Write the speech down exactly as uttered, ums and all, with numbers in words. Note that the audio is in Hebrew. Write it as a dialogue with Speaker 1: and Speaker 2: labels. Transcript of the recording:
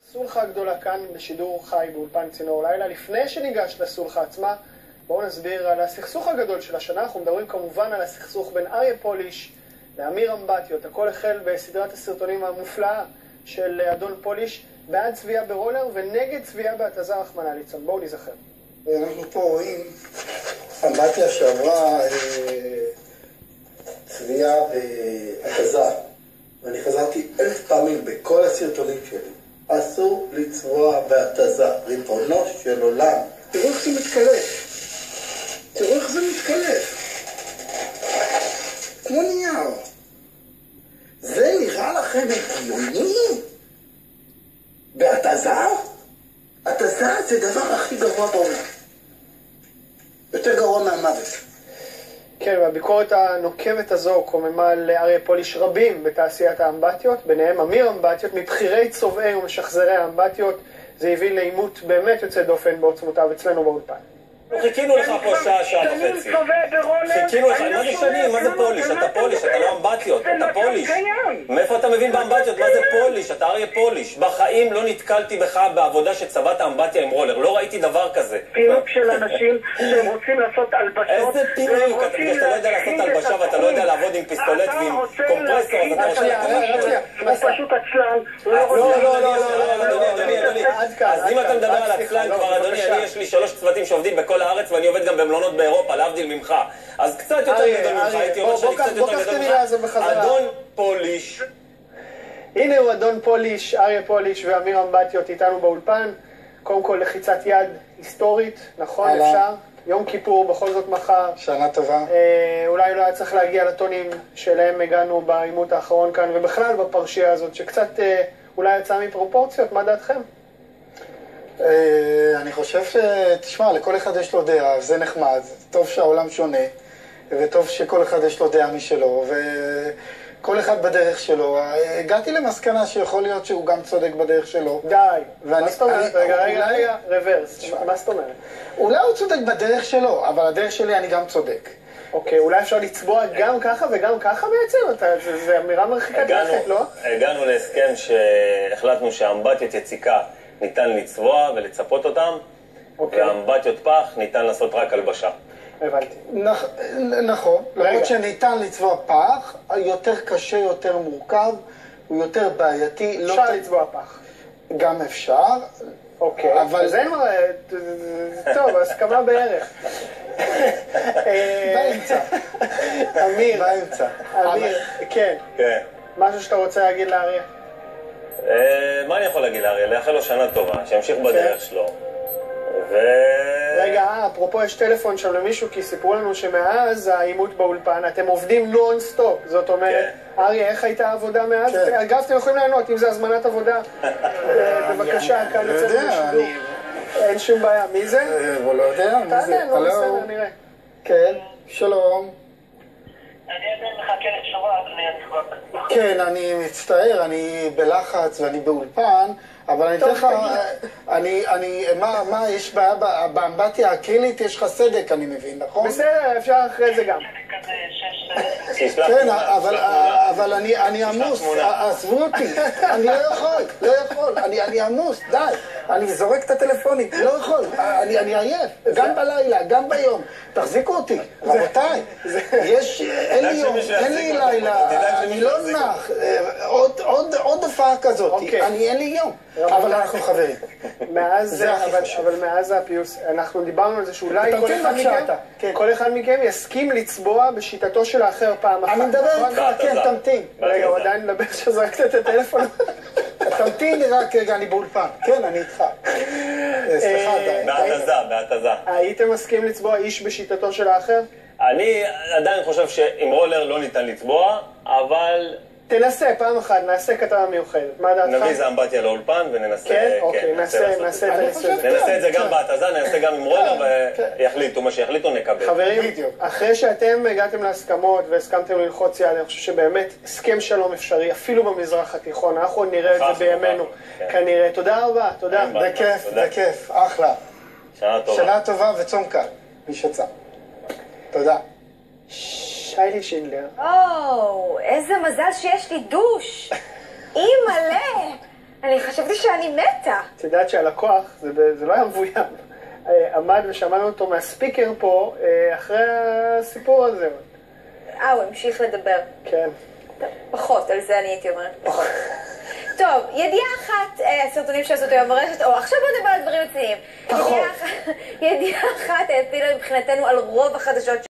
Speaker 1: סולחה גדולה כאן בשידור חי באולפן צינור לילה. לפני שניגש לסולחה עצמה, בואו נסביר על הסכסוך הגדול של השנה. אנחנו מדברים כמובן על הסכסוך בין אריה פוליש לאמיר אמבטיות. הכל החל בסדרת הסרטונים המופלאה של אדון פוליש בעד צביעה ברולר ונגד צביעה בהתזה רחמנא ליצלן. בואו נזכר.
Speaker 2: אנחנו פה רואים אמבטיה שעברה צביעה בהתזה, ואני חזרתי אלף פעמים בכל הסרטונים שלי. אסור לצבוע בהתזה, ריבונו של עולם. תראו איך זה מתקלף. תראו איך זה מתקלף. כמו נייר. זה נראה לכם הגיוני? בהתזה? התזה זה דבר הכי גרוע בעולם. יותר גרוע מהמוות.
Speaker 1: כן, והביקורת הנוקבת הזו קוממה לאריה פוליש רבים בתעשיית האמבטיות, ביניהם אמיר אמבטיות, מבחירי צובעי ומשחזרי האמבטיות. זה הביא לעימות באמת יוצא דופן בעוצמותיו אצלנו באולפן.
Speaker 3: חיכינו לך פה שעה, שעה וחצי. חיכינו לך, מה זה שנים? מה זה פוליש? אתה פוליש, אתה לא אמבטיות, אתה פוליש. מאיפה אתה מבין באמבטיות? מה זה פוליש? אתה אריה פוליש. בחיים לא נתקלתי בך בעבודה שצבעת אמבטיה עם רולר. לא ראיתי דבר כזה.
Speaker 4: פינוק של אנשים שהם רוצים לעשות הלבשות.
Speaker 3: איזה פינוק? אתה לא יודע לעשות הלבשה ואתה לא יודע לעבוד עם פיסטולט ועם קומפרסור, אז אתה רוצה להקריא.
Speaker 4: הוא פשוט עצלן.
Speaker 3: לא, לא, לא, לא, אדוני, אדוני, אדוני. אז אם אתה מדבר על עצלן כבר, אדוני, אני יש לי שלוש צוותים שעובדים בכל הארץ ואני עובד גם במלונות באירופה, להבדיל ממך. אז קצת יותר גדול ממך, הייתי אומר שאני קצת יותר גדול ממך. אדון פוליש.
Speaker 1: הנה הוא אדון פוליש, אריה פוליש ואמיר אמבטיות איתנו באולפן. קודם כל לחיצת יד היסטורית, נכון, אפשר? יום כיפור, בכל זאת מחר.
Speaker 2: שנה טובה.
Speaker 1: אולי לא היה צריך להגיע לטונים שלהם הגענו בעימות האחרון כאן, ובכלל בפרשייה הזאת, שקצת אולי יצאה מפרופורציות. מה דעתכם?
Speaker 2: אני חושב ש... תשמע, לכל אחד יש לו דעה, זה נחמד. טוב שהעולם שונה, וטוב שכל אחד יש לו דעה משלו, וכל אחד בדרך שלו. הגעתי למסקנה שיכול להיות שהוא גם צודק בדרך שלו.
Speaker 1: די. מה זאת אומרת? רגע, רגע, רגע, רוורס. מה זאת אומרת?
Speaker 2: אולי הוא צודק בדרך שלו, אבל הדרך שלי אני גם צודק.
Speaker 1: אוקיי, אולי אפשר לצבוע גם ככה וגם ככה בעצם? זה אמירה מרחיקת לכת, לא?
Speaker 3: הגענו להסכם שהחלטנו שהאמבטיות יציקה ניתן לצבוע ולצפות אותם, והאמבטיות פח ניתן לעשות רק הלבשה.
Speaker 1: הבנתי.
Speaker 2: נכון, למרות שניתן לצבוע פח, יותר קשה, יותר מורכב, הוא יותר בעייתי.
Speaker 1: אפשר לצבוע פח.
Speaker 2: גם אפשר.
Speaker 1: אוקיי, אבל זה מה... טוב, הסכמה בערך.
Speaker 2: באמצע.
Speaker 1: אמיר.
Speaker 2: באמצע.
Speaker 1: אמיר, כן.
Speaker 3: כן.
Speaker 1: משהו שאתה רוצה להגיד לאריה?
Speaker 3: מה אני יכול להגיד לאריה? לאחל לו שנה טובה, שימשיך בדרך שלו. ו...
Speaker 1: רגע, אפרופו יש טלפון שם למישהו, כי סיפרו לנו שמאז העימות באולפן אתם עובדים נון-סטופ. זאת אומרת, אריה, איך הייתה העבודה מאז? אגב, אתם יכולים לענות, אם זה הזמנת עבודה. בבקשה, כאן לצאת בשידור. אין שום בעיה. מי זה?
Speaker 2: הוא לא יודע, מי זה?
Speaker 1: לא בסדר, נראה.
Speaker 2: כן, שלום.
Speaker 4: אני עדיין מחכה לתשובה, אדוני הנכבד.
Speaker 2: כן, אני מצטער, אני בלחץ ואני באולפן, אבל אני אתן לך, אני, אני, מה, מה, יש בעיה באמבטיה האקרילית, יש לך סדק, אני מבין, נכון?
Speaker 1: בסדר, אפשר אחרי זה גם.
Speaker 2: כן, אבל, אבל אני, אני עמוס, עזבו אותי, אני לא יכול, לא יכול, אני, אני עמוס, די, אני זורק את הטלפונים, לא יכול, אני, אני עייף, גם בלילה, גם ביום, תחזיקו אותי, רבותיי, יש, אין לי יום, אין לי לילה, אני לא נח, עוד, עוד, עוד הופעה כזאת, אני, אין לי יום. אבל אנחנו חברים.
Speaker 1: מאז, אבל מאז הפיוס, אנחנו דיברנו על זה שאולי כל אחד מכם, כל אחד מכם יסכים לצבוע בשיטתו של האחר פעם אחת.
Speaker 2: אני מדבר איתך, כן, תמתין.
Speaker 1: רגע, הוא עדיין מדבר שזרקת את הטלפון.
Speaker 2: תמתין רק רגע, אני באולפן. כן, אני איתך. סליחה, די.
Speaker 3: בהתזה, בהתזה.
Speaker 1: הייתם מסכים לצבוע איש בשיטתו של האחר?
Speaker 3: אני עדיין חושב שעם רולר לא ניתן לצבוע, אבל...
Speaker 1: תנסה פעם אחת, נעשה כתבה מיוחדת. מה דעתך?
Speaker 3: נביא זה אמבטיה לאולפן וננסה...
Speaker 1: כן? אוקיי, נעשה את זה.
Speaker 3: ננסה את זה גם בהתזה, ננסה גם עם רולר ויחליטו, מה שיחליטו נקבל.
Speaker 1: חברים, אחרי שאתם הגעתם להסכמות והסכמתם ללחוץ יד, אני חושב שבאמת הסכם שלום אפשרי, אפילו במזרח התיכון, אנחנו עוד נראה את זה בימינו, כנראה. תודה רבה, תודה.
Speaker 2: בכיף, בכיף, אחלה.
Speaker 3: שנה טובה.
Speaker 2: שנה טובה וצום קל, מי שצם. תודה.
Speaker 1: שיילי שינדלר.
Speaker 5: או, איזה מזל שיש לי דוש. אימא'לה. אני חשבתי שאני מתה.
Speaker 1: את יודעת שהלקוח, זה, זה לא היה מבוים, עמד ושמענו אותו מהספיקר פה אחרי הסיפור הזה.
Speaker 5: אה, הוא המשיך לדבר.
Speaker 1: כן.
Speaker 5: פחות, על זה אני הייתי אומרת פחות. טוב, ידיעה אחת, הסרטונים שעשו היום ברשת, או עכשיו בוא נדבר על דברים רציניים.
Speaker 1: פחות.
Speaker 5: ידיעה אחת העפילה מבחינתנו על רוב החדשות